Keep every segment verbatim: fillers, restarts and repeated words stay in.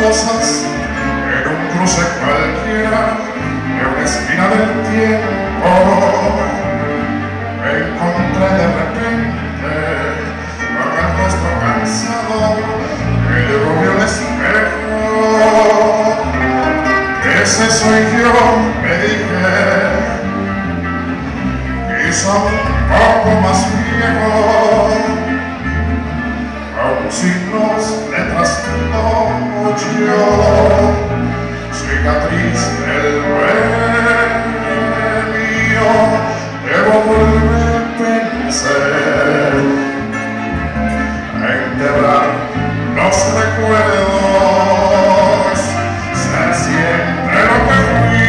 cosas en un cruce cualquiera de una esquina del tiempo. Me encontré de repente con el rostro cansado y le volvió el espejo. Ese soy yo, me dije, quizá un poco más viejo, aún sin los letras no yo, cicatriz del premio, debo volver a pensar, a enterrar los recuerdos, ser siempre lo que fui,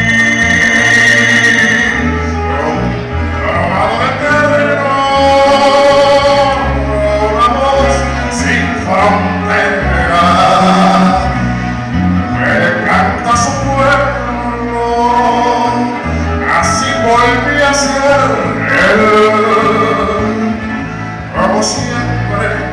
un aromado de terreno, una voz sin frontera. Volví a ser él, como siempre.